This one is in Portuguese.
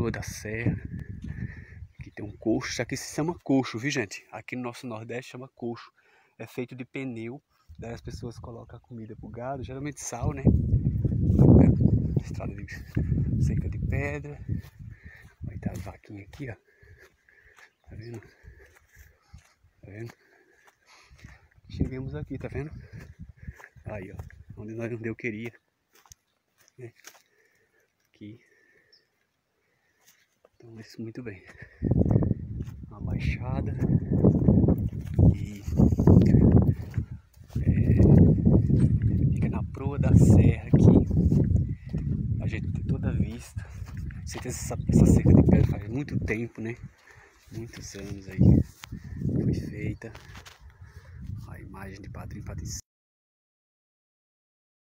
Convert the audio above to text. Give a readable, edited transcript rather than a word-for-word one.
proa da serra. Aqui tem um coxo, isso aqui se chama coxo, viu gente? Aqui no nosso Nordeste chama coxo. É feito de pneu, daí as pessoas colocam a comida pro gado, geralmente sal, né? Estrada de cerca de pedra. Vai ter as vaquinhas aqui, ó. Tá vendo? Tá vendo? Chegamos aqui, tá vendo? Aí, ó. Onde eu queria. É. Aqui. Então, isso muito bem. Uma baixada. E fica na proa da serra aqui. A gente tem toda a vista. Certeza essa cerca de pedra faz muito tempo, né? Muitos anos aí foi feita. A imagem de Padre Patricinho.